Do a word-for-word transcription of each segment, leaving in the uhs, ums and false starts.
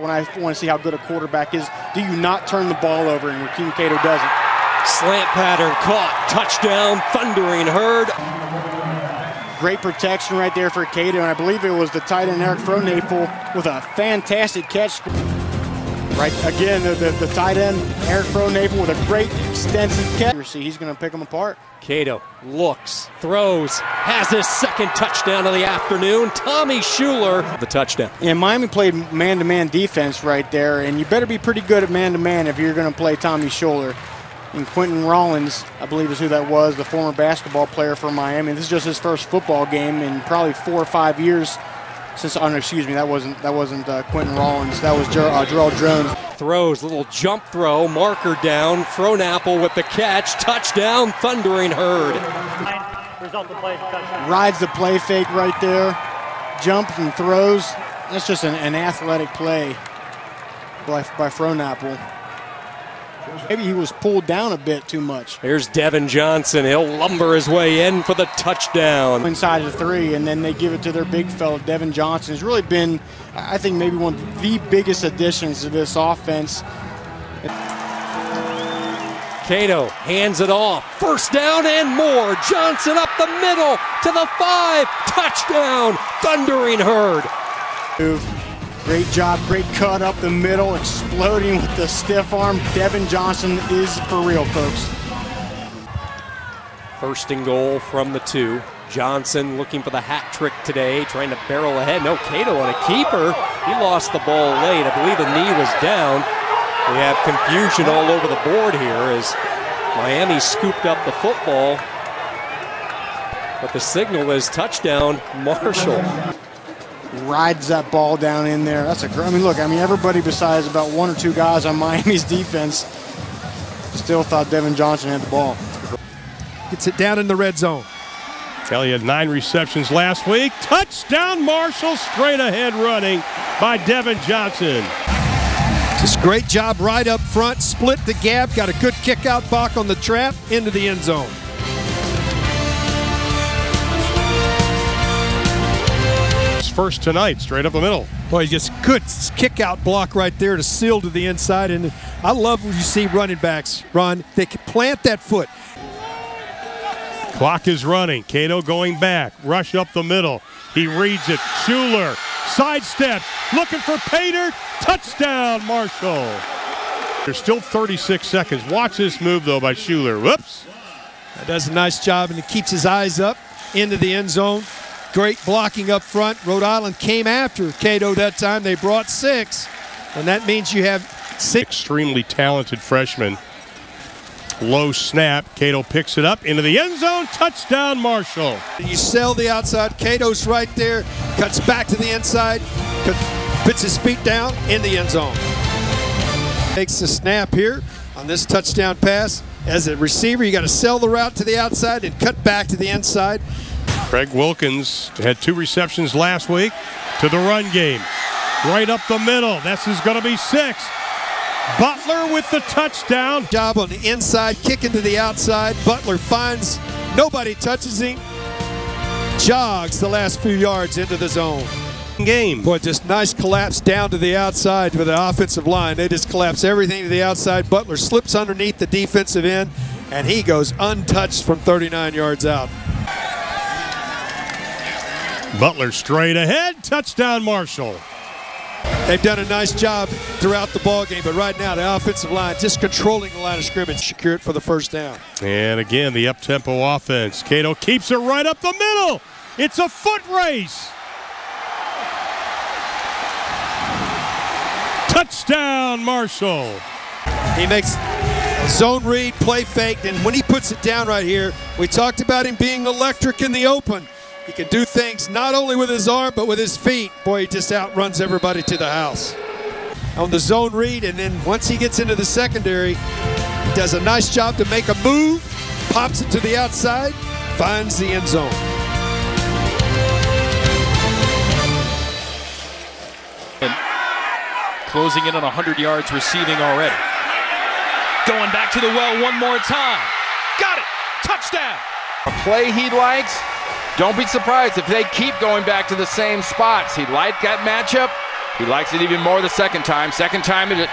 when I want to see how good a quarterback is. Do you not turn the ball over? And Rakeem Cato doesn't. Slant pattern caught. Touchdown, Thundering Herd. Great protection right there for Cato, and I believe it was the tight end Eric Frohnapel with a fantastic catch. Right, again, the, the, the tight end Eric Frohnapel with a great extensive catch. He's going to pick them apart. Cato looks, throws, has his second touchdown of the afternoon. Tommy Shuler, the touchdown. And Miami played man-to-man defense right there, and you better be pretty good at man-to-man if you're going to play Tommy Shuler. And Quentin Rollins, I believe is who that was, the former basketball player for Miami. This is just his first football game in probably four or five years since, oh no, excuse me, that wasn't that wasn't uh, Quentin Rollins, that was Ger uh, Gerald Jones. Throws, little jump throw, marker down, Frohnapel with the catch, touchdown, Thundering Herd. Rides the play fake right there, jumps and throws. That's just an, an athletic play by, by Frohnapel. Maybe he was pulled down a bit too much. Here's Devin Johnson. He'll lumber his way in for the touchdown. Inside of three, and then they give it to their big fella, Devin Johnson. Has really been, I think, maybe one of the biggest additions to this offense. Cato hands it off. First down and more. Johnson up the middle to the five. Touchdown, Thundering Herd. Move. Great job, great cut up the middle, exploding with the stiff arm. Devin Johnson is for real, folks. First and goal from the two. Johnson looking for the hat trick today, trying to barrel ahead. No, Cato on a keeper. He lost the ball late. I believe the knee was down. We have confusion all over the board here as Miami scooped up the football. But the signal is touchdown, Marshall. Rides that ball down in there. That's a great, I mean, look, I mean, everybody besides about one or two guys on Miami's defense still thought Devin Johnson had the ball. Gets it down in the red zone. Kelly had nine receptions last week. Touchdown, Marshall, straight ahead running by Devin Johnson. Just great job right up front, split the gap, got a good kick out block on the trap into the end zone. First tonight, straight up the middle. Boy, just good kick out block right there to seal to the inside. And I love when you see running backs run. They can plant that foot. Clock is running. Cato going back. Rush up the middle. He reads it. Shuler sidesteps. Looking for Pater. Touchdown, Marshall. There's still thirty-six seconds. Watch this move, though, by Shuler. Whoops. That does a nice job, and it keeps his eyes up into the end zone. Great blocking up front. Rhode Island came after Cato that time. They brought six, and that means you have six. Extremely talented freshman. Low snap. Cato picks it up into the end zone. Touchdown, Marshall. You sell the outside. Cato's right there. Cuts back to the inside. Puts his feet down in the end zone. Takes the snap here on this touchdown pass. As a receiver, you got to sell the route to the outside and cut back to the inside. Craig Wilkins had two receptions last week to the run game. Right up the middle. This is going to be six. Butler with the touchdown. Job on the inside, kicking to the outside. Butler finds nobody touches him. Jogs the last few yards into the zone. Game. Boy, just nice collapse down to the outside with the offensive line. They just collapse everything to the outside. Butler slips underneath the defensive end, and he goes untouched from thirty-nine yards out. Butler straight ahead, touchdown Marshall. They've done a nice job throughout the ball game, but right now the offensive line just controlling the line of scrimmage, secure it for the first down. And again, the up-tempo offense. Cato keeps it right up the middle. It's a foot race. Touchdown Marshall. He makes a zone read, play fake, and when he puts it down right here, we talked about him being electric in the open. He can do things not only with his arm, but with his feet. Boy, he just outruns everybody to the house. On the zone read, and then once he gets into the secondary, he does a nice job to make a move, pops it to the outside, finds the end zone. And closing in on one hundred yards receiving already. Going back to the well one more time. Got it! Touchdown! A play he likes. Don't be surprised if they keep going back to the same spots. He liked that matchup. He likes it even more the second time. Second time it.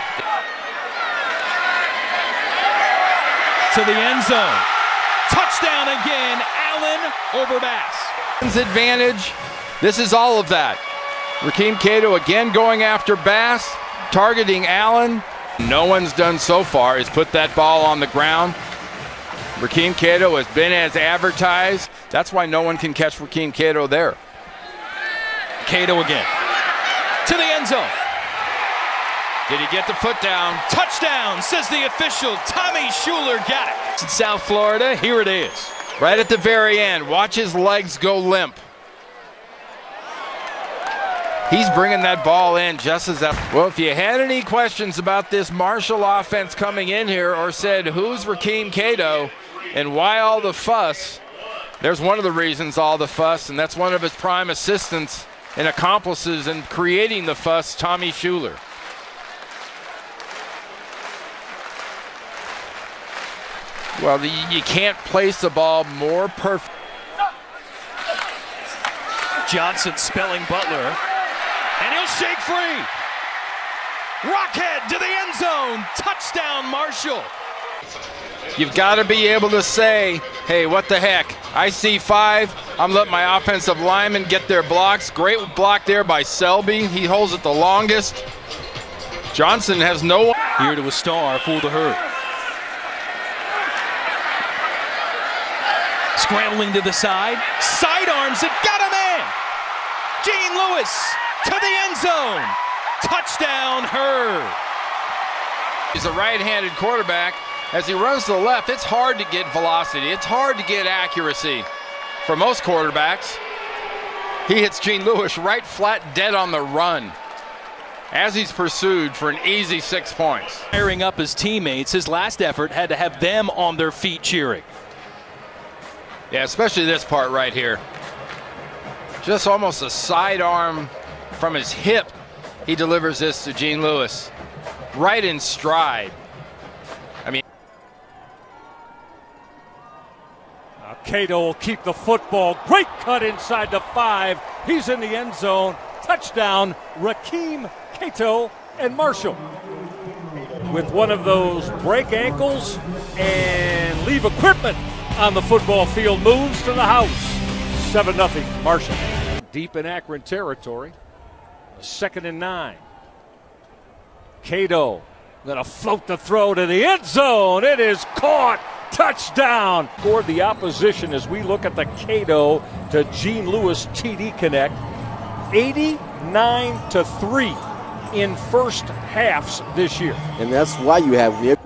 To the end zone. Touchdown again, Allen over Bass. Advantage. This is all of that. Rakeem Cato again going after Bass, targeting Allen. No one's done so far is put that ball on the ground. Rakeem Cato has been as advertised. That's why no one can catch Rakeem Cato there. Cato again. To the end zone. Did he get the foot down? Touchdown, says the official. Tommy Schuler got it. In South Florida, here it is. Right at the very end, watch his legs go limp. He's bringing that ball in just as that. Well, if you had any questions about this Marshall offense coming in here or said, who's Rakeem Cato and why all the fuss, there's one of the reasons all the fuss, and that's one of his prime assistants and accomplices in creating the fuss, Tommy Schuler. Well, the, you can't place the ball more perfect. Johnson spelling Butler. And he'll shake free. Rockhead to the end zone. Touchdown, Marshall. You've got to be able to say, hey, what the heck? I see five. I'm letting my offensive linemen get their blocks. Great block there by Selby. He holds it the longest. Johnson has no one. Here to a star, fool the herd. Scrambling to the side. Sidearms it. Got him in. Gene Lewis to the end zone. Touchdown, Hurd. He's a right-handed quarterback. As he runs to the left, it's hard to get velocity. It's hard to get accuracy for most quarterbacks. He hits Gene Lewis right flat dead on the run as he's pursued for an easy six points. Firing up his teammates, his last effort had to have them on their feet cheering. Yeah, especially this part right here. Just almost a sidearm from his hip. He delivers this to Gene Lewis. Right in stride. I mean. Now Cato will keep the football. Great cut inside the five. He's in the end zone. Touchdown, Rakeem Cato and Marshall. With one of those break ankles and leave equipment on the football field, moves to the house. seven nothing Marshall. Deep in Akron territory. Second and nine. Cato gonna float the throw to the end zone. It is caught. Touchdown. Scored the opposition as we look at the Cato to Gene Lewis T D connect. eighty-nine to three in first halves this year. And that's why you have the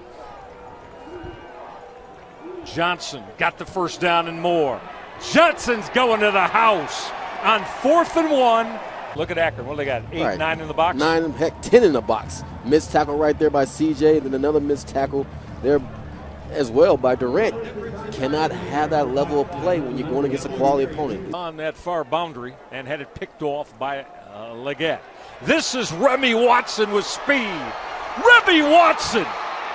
Johnson got the first down and more. Johnson's going to the house on fourth and one. Look at Akron. What do they got? Eight, right. nine in the box? Nine, heck, ten in the box. Missed tackle right there by C J. Then another missed tackle there as well by Durant. Cannot have that level of play when you're going against a quality opponent. On that far boundary and had it picked off by uh, Leggett. This is Remy Watson with speed. Remy Watson!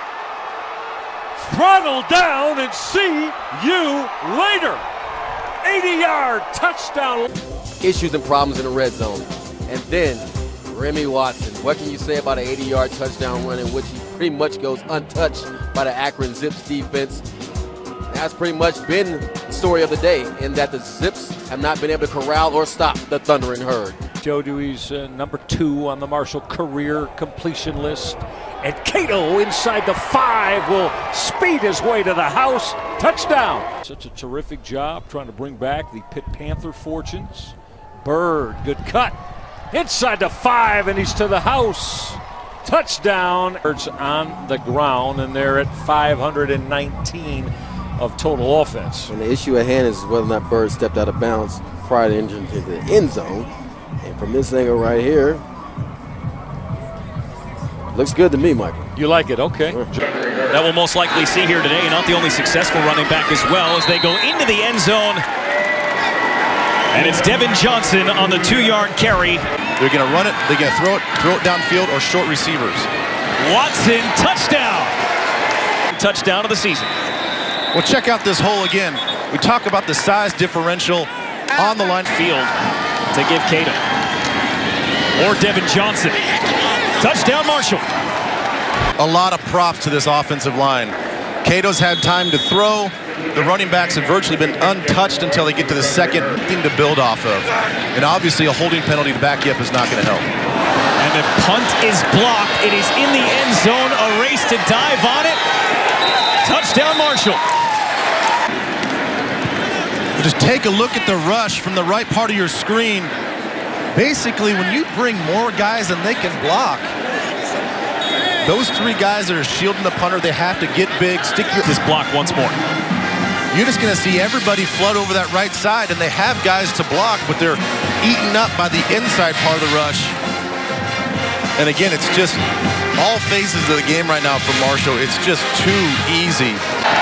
Throttle down and see you later. eighty-yard touchdown. Issues and problems in the red zone. And then Remy Watson. What can you say about an eighty-yard touchdown run in which he pretty much goes untouched by the Akron Zips defense? That's pretty much been the story of the day, in that the Zips have not been able to corral or stop the Thundering Herd. Joe Dewey's uh, number two on the Marshall career completion list. And Cato inside the five will speed his way to the house. Touchdown. Such a terrific job trying to bring back the Pitt Panther fortunes. Bird, good cut. Inside the five, and he's to the house. Touchdown. Birds on the ground, and they're at five hundred nineteen of total offense. And the issue at hand is whether or not Bird stepped out of bounds prior to entering into the end zone. And from this angle right here, looks good to me, Michael. You like it, okay. That we'll most likely see here today, not the only successful running back as well, as they go into the end zone. And it's Devin Johnson on the two-yard carry. They're going to run it, they're going to throw it, throw it downfield or short receivers. Watson, touchdown. Touchdown of the season. Well, check out this hole again. We talk about the size differential on the line. Field to give Cato. or Devin Johnson. Touchdown, Marshall. A lot of props to this offensive line. Cato's had time to throw. The running backs have virtually been untouched until they get to the second thing to build off of. And obviously a holding penalty to back you up is not going to help. And the punt is blocked. It is in the end zone. A race to dive on it. Touchdown, Marshall. Just take a look at the rush from the right part of your screen. Basically, when you bring more guys than they can block, those three guys that are shielding the punter, they have to get big, stick your... This block once more. You're just going to see everybody flood over that right side, and they have guys to block, but they're eaten up by the inside part of the rush. And again, it's just all phases of the game right now for Marshall. It's just too easy.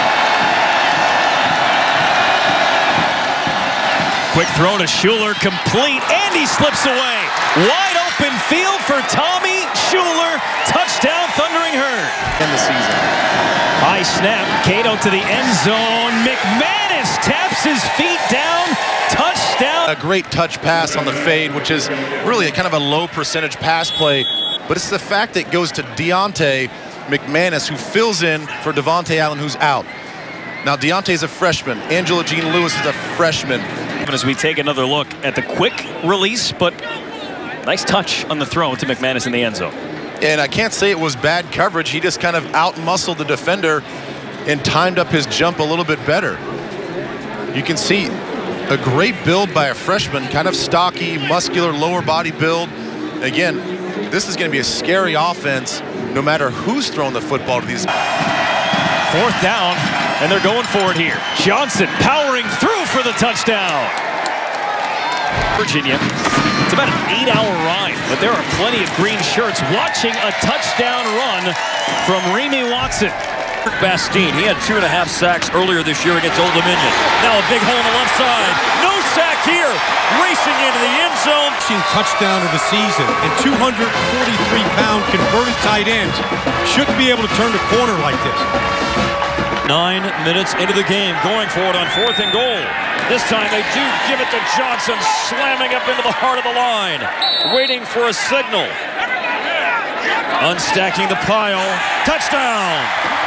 Quick throw to Schuler, complete, and he slips away. Wide open field for Tommy Schuler. Touchdown, Thundering Herd. In the season. High snap, Cato to the end zone. McManus taps his feet down. Touchdown. A great touch pass on the fade, which is really a kind of a low percentage pass play. But it's the fact that it goes to Deontay McManus, who fills in for Devontae Allen, who's out. Now, Deontay's a freshman. Angela Jean Lewis is a freshman. As we take another look at the quick release, but nice touch on the throw to McManus in the end zone. And I can't say it was bad coverage. He just kind of out-muscled the defender and timed up his jump a little bit better. You can see a great build by a freshman, kind of stocky, muscular, lower body build. Again, this is going to be a scary offense no matter who's throwing the football to these. Fourth down, and they're going for it here. Johnson powering through for the touchdown. Virginia. It's about an eight-hour ride, but there are plenty of green shirts watching a touchdown run from Remy Watson. Bastine, he had two and a half sacks earlier this year against Old Dominion. Now a big hole on the left side. No sack here. Racing into the end zone. Touchdown of the season, and two hundred forty-three pound converted tight ends shouldn't be able to turn the corner like this. Nine minutes into the game, going for it on fourth and goal. This time they do give it to Johnson, slamming up into the heart of the line, waiting for a signal. Unstacking the pile. Touchdown!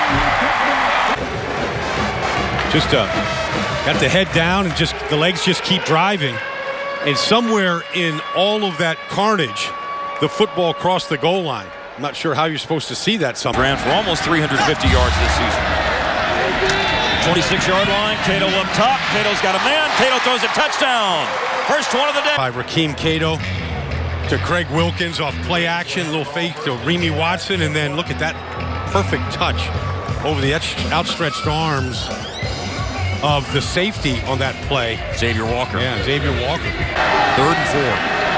Just uh, got the head down and just the legs just keep driving. And somewhere in all of that carnage, the football crossed the goal line. I'm not sure how you're supposed to see that. Something ran for almost three hundred fifty yards this season. twenty-six yard line, Cato up top. Cato's got a man. Cato throws a touchdown. First one of the day. By Rakeem Cato to Craig Wilkins off play action, little fake to Remy Watson, and then look at that perfect touch over the outstretched arms of the safety on that play. Xavier Walker. Yeah, Xavier Walker. Third and four.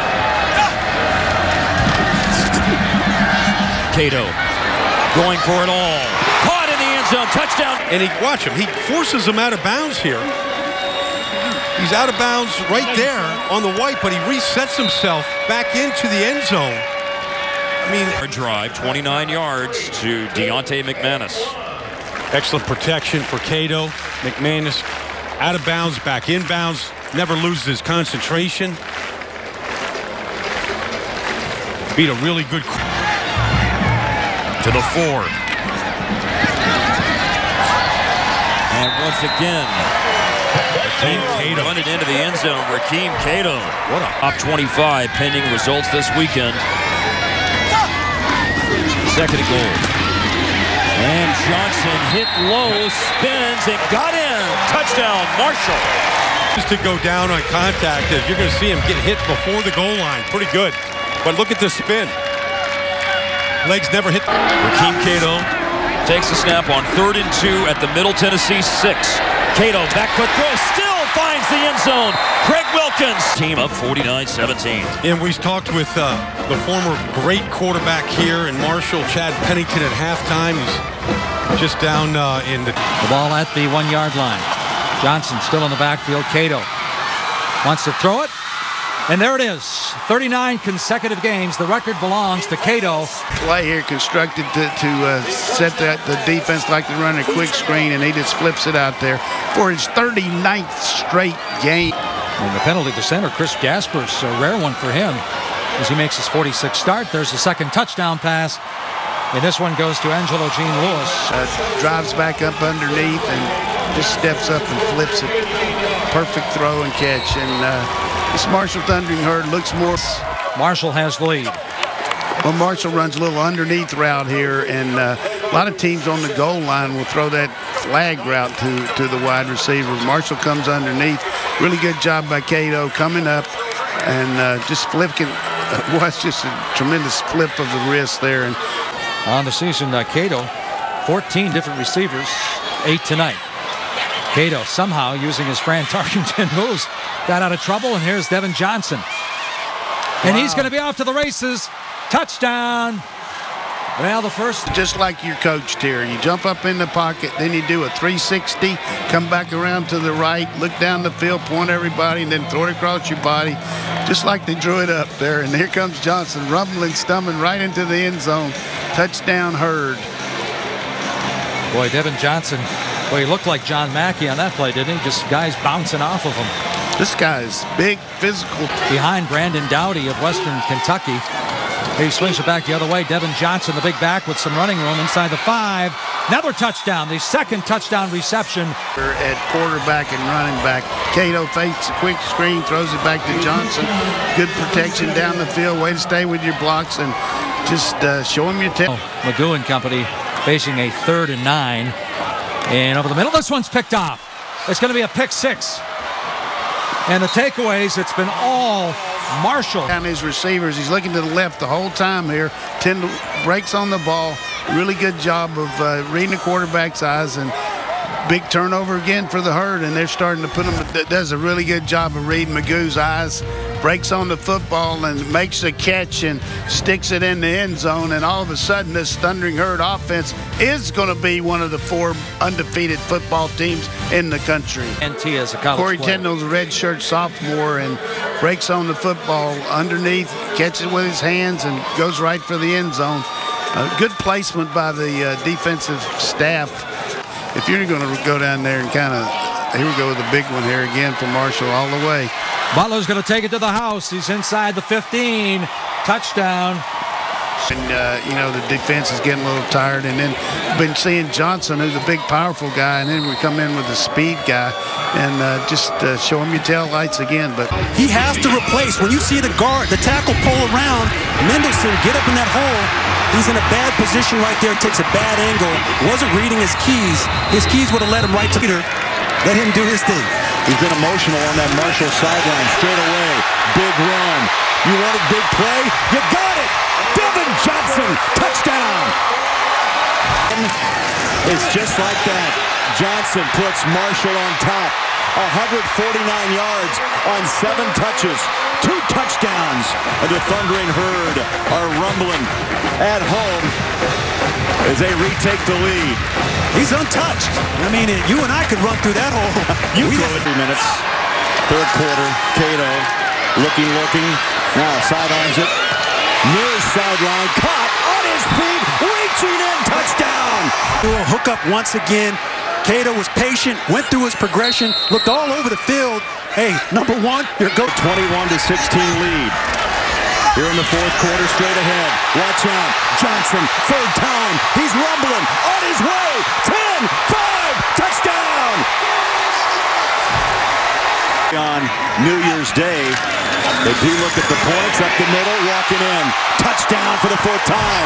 Cato going for it all. Caught in the end zone. Touchdown. And he, watch him, he forces him out of bounds here. He's out of bounds right there on the white, but he resets himself back into the end zone. I mean, a drive, twenty-nine yards to Deontay McManus. Excellent protection for Cato. McManus out of bounds, back in bounds, never loses his concentration. Beat a really good to the four. And once again, Rakeem run it into the end zone. Rakeem Cato. What a top twenty-five pending results this weekend. Second and goal. And Johnson hit low, spins, and got in. Touchdown, Marshall. Just to go down on contact, if you're going to see him get hit before the goal line, pretty good. But look at the spin. Legs never hit. Rakeem Cato takes the snap on third and two at the Middle Tennessee six. Cato back foot throw, still finds the end zone. Craig Wilkins. Team up forty-nine seventeen. And we talked with uh, the former great quarterback here in Marshall, Chad Pennington, at halftime. He's just down uh, in the... The ball at the one-yard line. Johnson still in the backfield. Cato wants to throw it. And there it is. thirty-nine consecutive games. The record belongs to Cato. Play here constructed to, to uh, set that the defense like to run a quick screen, and he just flips it out there for his thirty-ninth straight game. And the penalty to center, Chris Gaspers, a rare one for him. as he makes his forty-sixth start. There's the second touchdown pass. And this one goes to Angelo Gene Lewis. Uh, drives back up underneath and just steps up and flips it. Perfect throw and catch. And uh, this Marshall Thundering Herd looks more. Marshall has the lead. Well, Marshall runs a little underneath route here, and uh, a lot of teams on the goal line will throw that flag route to, to the wide receiver. Marshall comes underneath. Really good job by Cato coming up and uh, just flipping. Uh, was just a tremendous flip of the wrist there. And on the season, uh, Cato, fourteen different receivers, eight tonight. Cato somehow using his Fran Tarkenton moves got out of trouble, and here's Devin Johnson. And wow. He's going to be off to the races. Touchdown. Well, the first. Just like you're coached here. You jump up in the pocket, then you do a three sixty, come back around to the right, look down the field, point everybody, and then throw it across your body. Just like they drew it up there. And here comes Johnson, rumbling, stumbling right into the end zone. Touchdown Herd. Boy, Devin Johnson, boy, he looked like John Mackey on that play, didn't he? Just guys bouncing off of him. This guy is big, physical. Behind Brandon Dowdy of Western Kentucky. He swings it back the other way. Devin Johnson, the big back with some running room inside the five. Another touchdown, the second touchdown reception. At quarterback and running back. Cato fakes a quick screen, throws it back to Johnson. Good protection down the field. Way to stay with your blocks and just uh, show him your tip. Oh, Magoo and company facing a third and nine. And over the middle, this one's picked off. It's going to be a pick six. And the takeaways, it's been all Marshall. Down his receivers, he's looking to the left the whole time here. Ten breaks on the ball. Really good job of uh, reading the quarterback's eyes, and big turnover again for the Herd, and they're starting to put him. Does a really good job of reading Magoo's eyes. Breaks on the football and makes a catch and sticks it in the end zone, and all of a sudden this Thundering Herd offense is going to be one of the four undefeated football teams in the country. N T as a college Corey player. Tyndall's a redshirt sophomore and breaks on the football underneath, catches it with his hands and goes right for the end zone. Uh, good placement by the uh, defensive staff. If you're going to go down there and kind of, here we go with a big one here again for Marshall all the way. Butler's going to take it to the house. He's inside the fifteen. Touchdown. And, uh, you know, the defense is getting a little tired. And then been seeing Johnson, who's a big, powerful guy. And then we come in with the speed guy and uh, just uh, show him your tail lights again. But he has to replace. When you see the guard, the tackle pull around, Mendelson get up in that hole. He's in a bad position right there. Takes a bad angle. Wasn't reading his keys. His keys would have led him right to Peter. Let him do his thing. He's been emotional on that Marshall sideline straight away. Big run. You wanted big play? You got it! Devin Johnson, touchdown! It's just like that. Johnson puts Marshall on top. one hundred forty-nine yards on seven touches. Two touchdowns. And the Thundering Herd are rumbling at home as they retake the lead. He's untouched. I mean, you and I could run through that hole. You could. Three minutes. Third quarter. Cato looking, looking. Now sidelines it. Near sideline. Caught on his feet. Reaching in. Touchdown. We'll hook up once again. Cato was patient. Went through his progression. Looked all over the field. Hey, number one, here go. twenty-one to sixteen lead. Here in the fourth quarter, straight ahead. Watch out. Johnson, third time. He's rumbling. On his way. ten, five, touchdown. On New Year's Day, they do look at the points up the middle, walking in. Touchdown for the fourth time.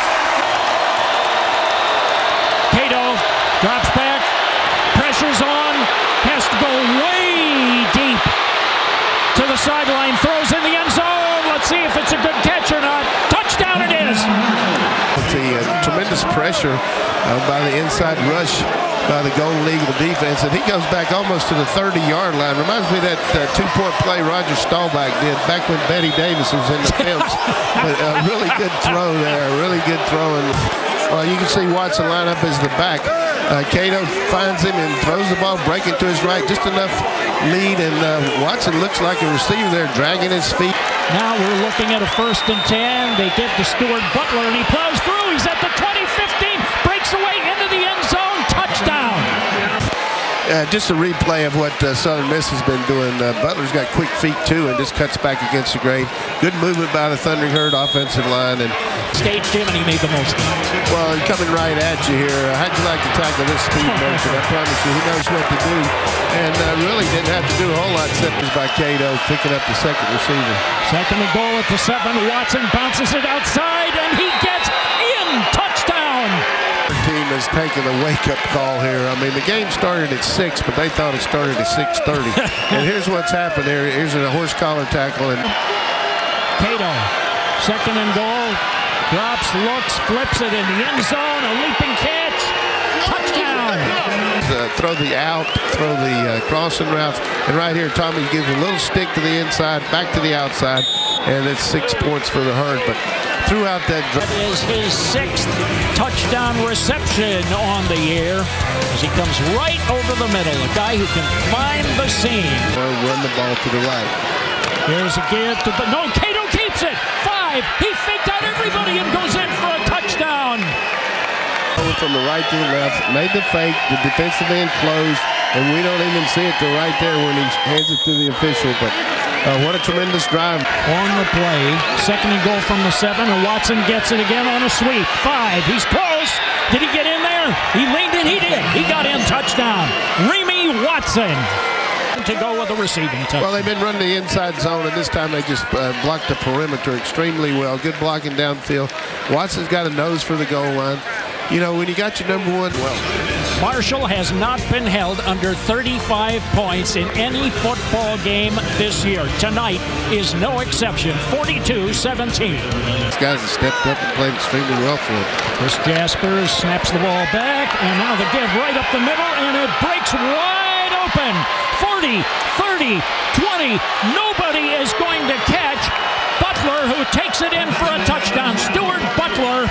Cato drops back. Pressure's on. Has to go way deep to the sideline. Throws in the end zone. Let's see if it's a good catch or not. Touchdown it is. The uh, tremendous pressure uh, by the inside rush by the Golden Eagle defense, and he goes back almost to the thirty-yard line. Reminds me of that uh, two-point play Roger Staubach did back when Betty Davis was in the Pimps. But a uh, really good throw there, really good throw. And well, you can see Watson line up as the back. Uh, Cato finds him and throws the ball, breaking to his right, just enough lead, and uh, Watson looks like a receiver there, dragging his feet. Now we're looking at a first and ten. They give to Stuart Butler, and he plows through. He's at the twenty, fifteen, breaks away into the end zone. Touchdown. Uh, just a replay of what uh, Southern Miss has been doing. Uh, Butler's got quick feet too, and just cuts back against the grain. Good movement by the Thundering Herd offensive line. And State Jiminy made the most. Well, he's coming right at you here. Uh, how'd you like to tackle this speed merchant? I promise you, he knows what to do, and uh, really didn't have to do a whole lot except was by Cato picking up the second receiver. Second and goal at the seven. Watson bounces it outside, and he gets in. Touchdown. Team has taken a wake-up call here. I mean, the game started at six, but they thought it started at six thirty. And here's what's happened here. Here's a horse collar tackle. And Cato, second and goal, drops, looks, flips it in the end zone. A leaping catch. Touchdown. Uh, throw the out, throw the uh, crossing routes. And right here, Tommy gives a little stick to the inside, back to the outside. And it's six points for the Herd. But throughout that drive. That is his sixth touchdown reception on the year as he comes right over the middle. A guy who can find the seam. Or run the ball to the right. Here's a give to the, no, Cato keeps it. Five, he faked out everybody and goes in for a touchdown. From the right to the left, made the fake, the defensive end closed, and we don't even see it till right there when he hands it to the official. But Uh, what a tremendous drive. On the play, second and goal from the seven, and Watson gets it again on a sweep. Five, he's close. Did he get in there? He leaned in, he did. He got in, touchdown. Remy Watson to go with a receiving touchdown. Well, they've been running the inside zone, and this time they just uh, blocked the perimeter extremely well. Good blocking downfield. Watson's got a nose for the goal line. You know, when you got your number one, well. Marshall has not been held under thirty-five points in any football game this year. Tonight is no exception, forty-two seventeen. These guys have stepped up and played extremely well for him. Chris Jaspers snaps the ball back, and now the give right up the middle, and it breaks wide open. forty, thirty, twenty, nobody is going to catch Butler, who takes it in for a touchdown. Stuart Butler.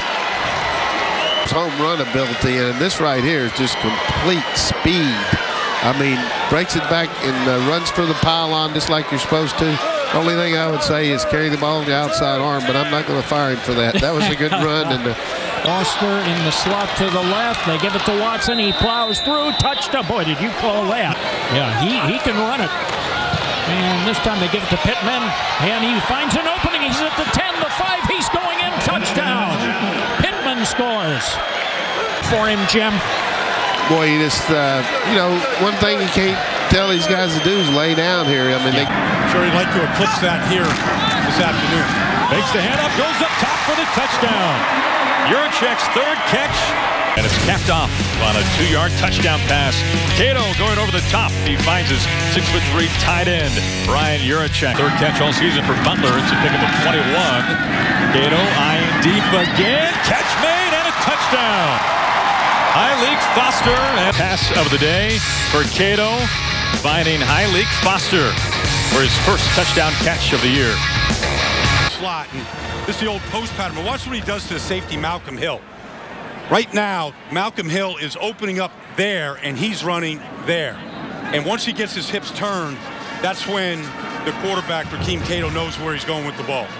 Home run ability, and this right here is just complete speed. I mean, breaks it back and uh, runs for the pylon just like you're supposed to. Only thing I would say is carry the ball on the outside arm, but I'm not going to fire him for that. That was a good run. And uh, Oster in the slot to the left. They give it to Watson. He plows through. Touchdown. Boy, did you call that? Yeah, he, he can run it. And this time they give it to Pittman, and he finds an opening. He's at the ten, the five. He's going in. Touchdown. Pittman scores for him, Jim. Boy, you just, uh, you know, one thing you can't tell these guys to do is lay down here. I mean, they. Sure, he'd like to eclipse that here this afternoon. Makes the handoff, goes up top for the touchdown. Juracek's third catch. And it's capped off on a two-yard touchdown pass. Cato going over the top. He finds his six foot three tight end, Brian Juracek. Third catch all season for Butler. It's a pickup of twenty-one. Cato eyeing deep again. Catch made and a touchdown. Heilig Foster. And pass of the day for Cato, finding Heilig Foster for his first touchdown catch of the year. Slot. And this is the old post pattern. But watch what he does to the safety, Malcolm Hill. Right now, Malcolm Hill is opening up there, and he's running there. And once he gets his hips turned, that's when the quarterback, Rakeem Cato, knows where he's going with the ball.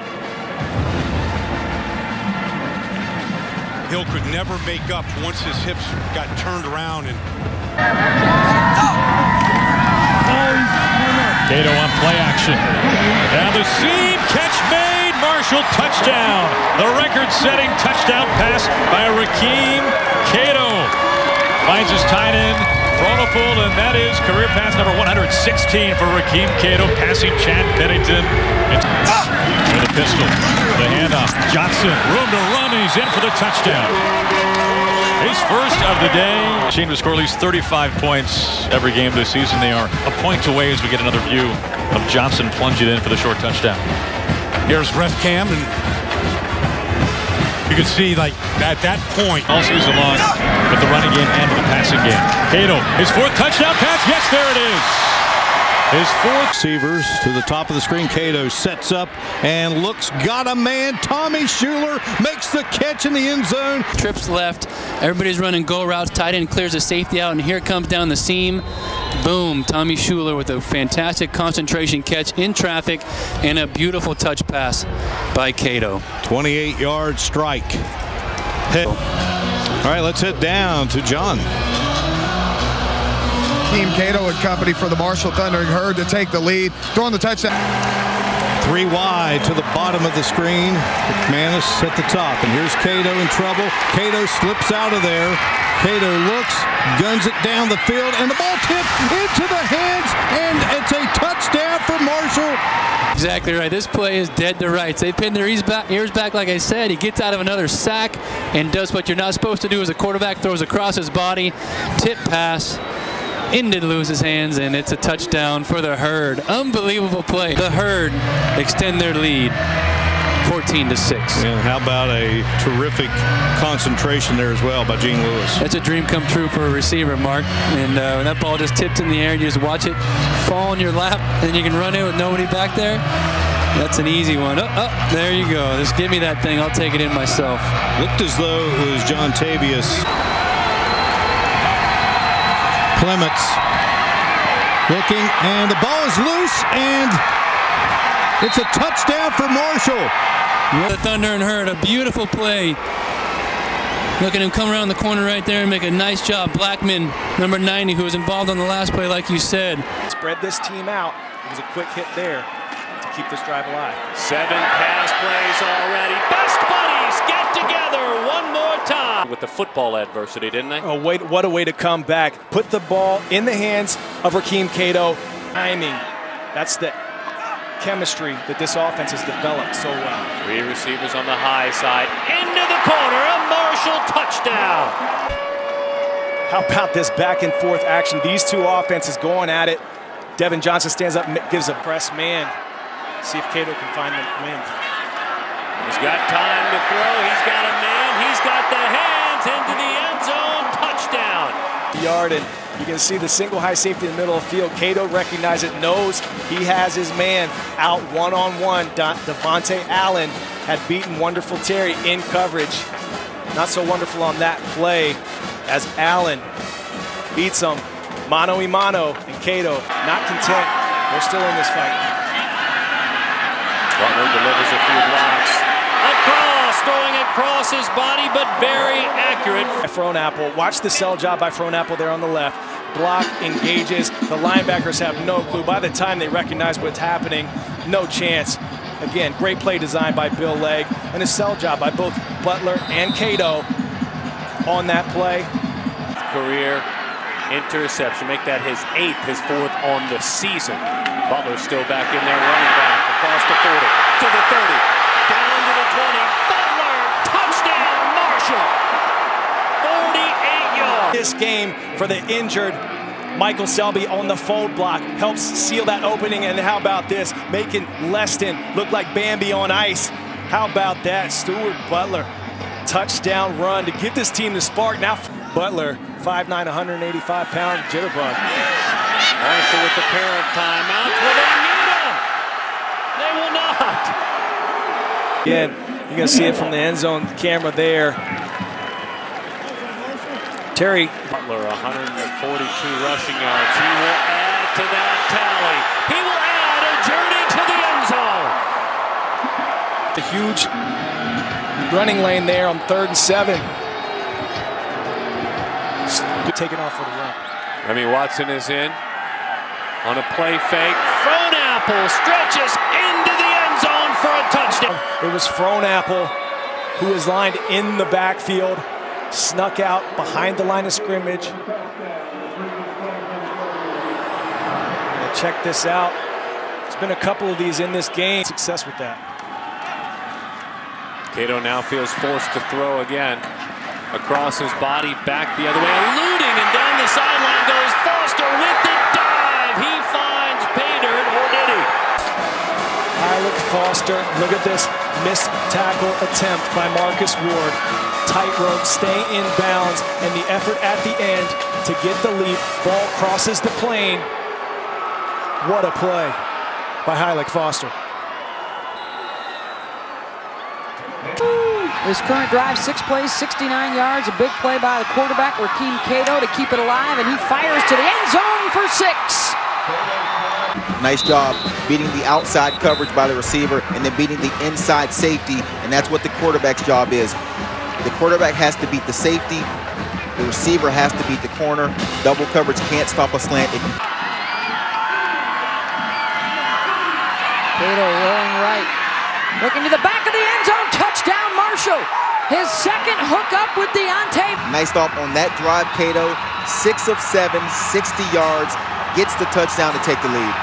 Hill could never make up once his hips got turned around. And Cato on play action. Down the seam, catch made. Marshall touchdown. The record-setting touchdown pass by Rakeem Cato. Finds his tight end, Fronopol, and that is career pass number one hundred sixteen for Rakeem Cato, passing Chad Pennington. It's with a pistol. The handoff. Johnson, room to run, and he's in for the touchdown. His first of the day. Machine to score at least thirty-five points every game this season. They are a point away as we get another view of Johnson plunging in for the short touchdown. Here's ref cam, and you can see, like, at that point all season long with the running game and the passing game. Cato, his fourth touchdown pass. Yes, there it is. His fourth. Receivers to the top of the screen. Cato sets up and looks, got a man. Tommy Schuler makes the catch in the end zone. Trips left. Everybody's running go routes. Tight end clears the safety out, and here it comes down the seam. Boom. Tommy Schuler with a fantastic concentration catch in traffic and a beautiful touch pass by Cato. twenty-eight yard strike. Hit. All right, let's head down to John. Rakeem Cato and company for the Marshall Thundering Herd to take the lead, throwing the touchdown. Three wide to the bottom of the screen. McManus at the top, and here's Cato in trouble. Cato slips out of there. Cato looks, guns it down the field, and the ball tipped into the hands, and it's a touchdown for Marshall. Exactly right. This play is dead to rights. They pin their ears back, ears back, like I said. He gets out of another sack and does what you're not supposed to do as a quarterback, throws across his body, tip pass. Into Lewis's hands, and it's a touchdown for the Herd. Unbelievable play. The Herd extend their lead fourteen to six. And how about a terrific concentration there as well by Gene Lewis. That's a dream come true for a receiver, Mark. And uh, when that ball just tipped in the air, you just watch it fall in your lap, and you can run it with nobody back there. That's an easy one. Oh, oh, there you go. Just give me that thing. I'll take it in myself. Looked as though it was John Tavius. Clements looking, and the ball is loose, and it's a touchdown for Marshall. The Thunder and Herd, a beautiful play. Look at him come around the corner right there and make a nice job. Blackman, number ninety, who was involved on the last play, like you said. Spread this team out. It was a quick hit there to keep this drive alive. Seven pass plays already. Best buddies get together one more time. With the football adversity, didn't they? Oh, wait, what a way to come back. Put the ball in the hands of Rakeem Cato. Timing. That's the chemistry that this offense has developed so well. Three receivers on the high side. Into the corner, a Marshall touchdown. How about this back and forth action? These two offenses going at it. Devin Johnson stands up, gives a press man. See if Cato can find the win. He's got time to throw. He's got a man. He's got the hands into the end zone. Touchdown. Yard, and you can see the single high safety in the middle of the field. Cato recognizes it, knows he has his man out one-on-one. Devontae Allen had beaten Wonderful Terry in coverage. Not so wonderful on that play as Allen beats him mano-a-mano, and Cato not content. They're still in this fight. Butler delivers a few blocks. Across, throwing across his body, but very accurate. Frohnapple, watch the sell job by Frohnapple there on the left. Block, engages. The linebackers have no clue. By the time they recognize what's happening, no chance. Again, great play design by Bill Legg, and a sell job by both Butler and Cato on that play. Career interception, make that his eighth, his fourth on the season. Butler still back in there, running back across the forty, to the thirty, down to the twenty. Butler, touchdown, Marshall, forty-eight yards. This game for the injured Michael Selby on the fold block helps seal that opening, and how about this, making Leston look like Bambi on ice. How about that, Stuart Butler, touchdown run to give this team the spark. Now Butler, five nine, one hundred eighty-five pound jitterbug. Marshall with the pair of timeouts. Will they need him? They will not. Again, you're going to see it from the end zone camera there. Terry. Butler, one hundred forty-two rushing yards. He will add to that tally. He will add a journey to the end zone. The huge running lane there on third and seven. Taking off for the run. Remy Watson is in on a play fake. Frohnapple stretches into the end zone for a touchdown. It was Frohnapple who was lined in the backfield, snuck out behind the line of scrimmage. And check this out. There's been a couple of these in this game. Success with that. Cato now feels forced to throw again. Across his body, back the other way, eluding, and down the sideline goes Foster with the dive. He finds Paydirt, or did he? Alec Foster, look at this missed tackle attempt by Marcus Ward. Tightrope, stay in bounds, and the effort at the end to get the leap. Ball crosses the plane. What a play by Alec Foster. This current drive, six plays, sixty-nine yards, a big play by the quarterback, Rakeem Cato, to keep it alive, and he fires to the end zone for six. Nice job beating the outside coverage by the receiver and then beating the inside safety, and that's what the quarterback's job is. The quarterback has to beat the safety The receiver has to beat the corner. Double coverage can't stop a slant. If you Cato rolling right. Looking to the back of the end zone. Touchdown, Marshall. His second hookup with Deontay. Nice stop on that drive, Cato. Six of seven, sixty yards. Gets the touchdown to take the lead.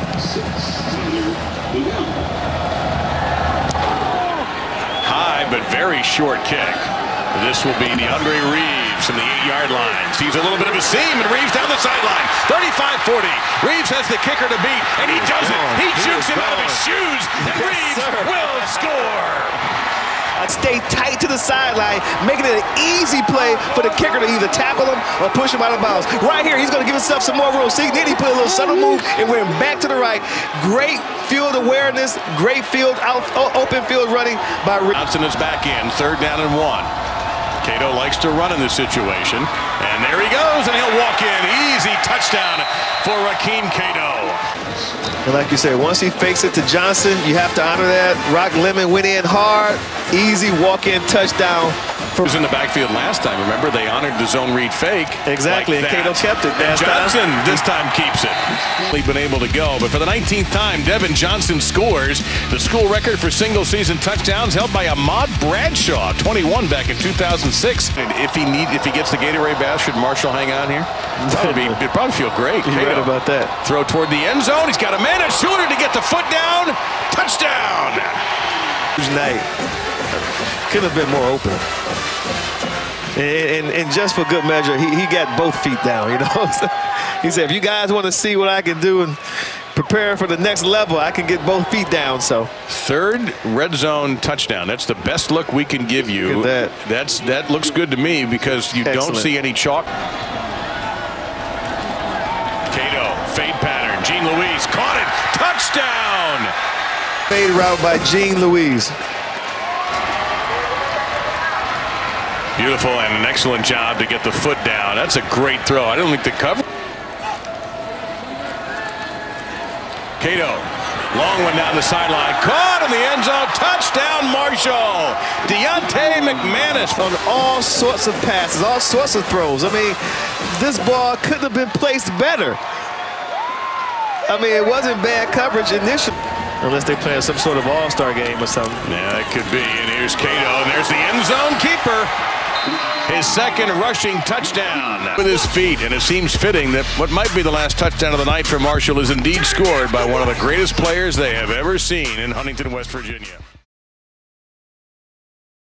High but very short kick. This will be DeAndre Reeves from the eight-yard line. Sees a little bit of a seam, and Reeves down the sideline. thirty-five forty. Reeves has the kicker to beat, and he does it. He jukes him out of his shoes, and Reeves will score. I'd stay tight to the sideline, making it an easy play for the kicker to either tackle him or push him out of bounds. Right here, he's going to give himself some more room. See, then he put a little subtle move and went back to the right. Great field awareness, great field out, open field running by Reeves. Johnson is back in, third down and one. Cato likes to run in this situation, and there he goes, and he'll walk in. Easy touchdown for Rakeem Cato. And like you said, once he fakes it to Johnson, you have to honor that. Rock Lemon went in hard, easy walk-in touchdown. He was in the backfield last time. Remember, they honored the zone read fake. Exactly, like and Cato kept it. And Johnson time. this time keeps it. He's been able to go, but for the nineteenth time, Devin Johnson scores. The school record for single-season touchdowns held by Ahmad Bradshaw, twenty-one back in two thousand six. And if he need, if he gets the Gatorade bath, should Marshall hang on here? That'd be, it'd probably feel great. You're right about that. Throw toward the end zone. He's got a man at Schuler to get the foot down. Touchdown. Night couldn't have been more open. And, and, and just for good measure, he, he got both feet down, you know. He said, if you guys want to see what I can do and prepare for the next level, I can get both feet down. So third red zone touchdown. That's the best look we can give you. Look at that. That's, that looks good to me because you Excellent. don't see any chalk. Cato, fade pattern. Jean Louise caught it. Touchdown. Fade route by Jean Louise. Beautiful, and an excellent job to get the foot down. That's a great throw. I don't think the cover. Cato, long one down the sideline. Caught in the end zone. Touchdown, Marshall. Deontay McManus. On all sorts of passes, all sorts of throws. I mean, this ball couldn't have been placed better. I mean, it wasn't bad coverage initially. Unless they're playing some sort of all-star game or something. Yeah, that could be. And here's Cato, and there's the end zone keeper. His second rushing touchdown with his feet, and it seems fitting that what might be the last touchdown of the night for Marshall is indeed scored by one of the greatest players they have ever seen in Huntington, West Virginia.